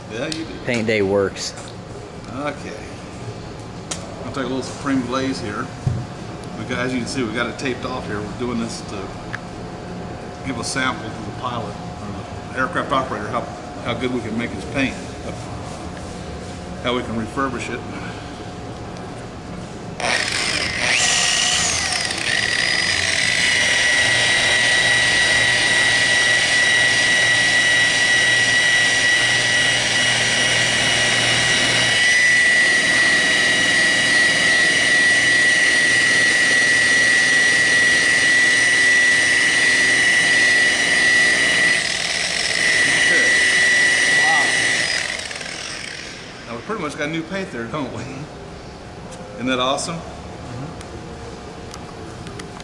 Yeah, you do. Paint day works. Okay. I'll take a little Supreme Glaze here. As you can see, we got it taped off here. We're doing this to give a sample to the pilot or the aircraft operator how good we can make his paint, how we can refurbish it. Now we pretty much got new paint there, don't we? Isn't that awesome?